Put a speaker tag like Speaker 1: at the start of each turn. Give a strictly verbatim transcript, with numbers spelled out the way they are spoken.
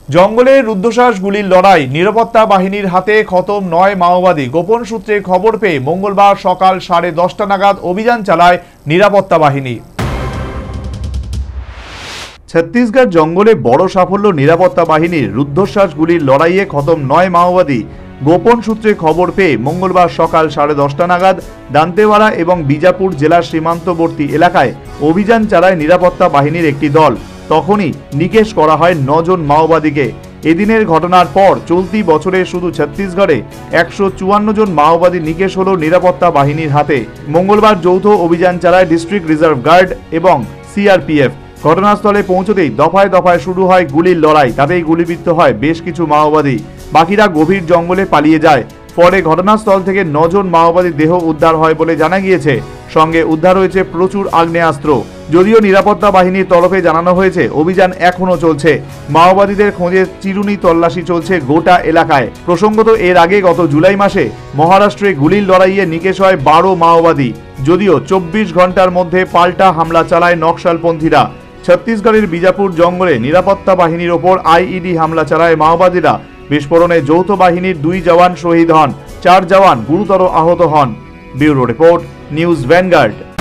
Speaker 1: জঙ্গলে রুদ্ধশ্বাস গুলির লড়াই, নিরাপত্তা বাহিনীর হাতে খতম নয় মাওবাদী। গোপন সূত্রে খবর পেয়ে মঙ্গলবার সকাল সাড়ে দশটা নাগাদ অভিযান চালায় নিরাপত্তা বাহিনী। ছত্তিশগড় জঙ্গলে বড় সাফল্য নিরাপত্তা বাহিনীর। রুদ্ধশ্বাস গুলির লড়াইয়ে খতম নয় মাওবাদী। গোপন সূত্রে খবর পেয়ে মঙ্গলবার সকাল সাড়ে দশটা নাগাদ দান্তেওয়াড়া এবং বিজাপুর জেলার সীমান্তবর্তী এলাকায় অভিযান চালায় নিরাপত্তা বাহিনীর একটি দল। তখনই নিকেশ করা হয় নজন মাওবাদীকে। এদিনের ঘটনার পর চলতি বছরে শুধু ছত্তিশগড়ে একশো চুয়ান্ন জন মাওবাদী নিকেশ হল নিরাপত্তা বাহিনীর হাতে। মঙ্গলবার যৌথ অভিযান চালায় ডিস্ট্রিক্ট রিজার্ভ গার্ড এবং সিআরপিএফ। ঘটনাস্থলে পৌঁছতেই দফায় দফায় শুরু হয় গুলির লড়াই। তাতেই গুলিবিদ্ধ হয় বেশ কিছু মাওবাদী। বাকিরা গভীর জঙ্গলে পালিয়ে যায়। পরে ঘটনাস্থল থেকে নজন মাওবাদীর দেহ উদ্ধার হয় বলে জানা গিয়েছে। সঙ্গে উদ্ধার হয়েছে প্রচুর আগ্নেয়াস্ত্র। যদিও নিরাপত্তা বাহিনীর তরফে জানানো হয়েছে অভিযান এখনো চলছে। মাওবাদীদের খোঁজে চিরুনি তল্লাশি চলছে গোটা এলাকায়। প্রসঙ্গত এর আগে গত জুলাই মাসে মহারাষ্ট্রে গুলির লড়াইয়ে নিকেশ হয় বারো মাওবাদী। যদিও চব্বিশ ঘন্টার মধ্যে পাল্টা হামলা চালায় নকশালপন্থীরা। ছত্তিশগড়ের বিজাপুর জঙ্গলে নিরাপত্তা বাহিনীর ওপর আইইডি হামলা চালায় মাওবাদীরা। বিস্ফোরণে যৌথ বাহিনীর দুই জওয়ান শহীদ হন, চার জওয়ান গুরুতর আহত হন। Bureau report, news vanguard.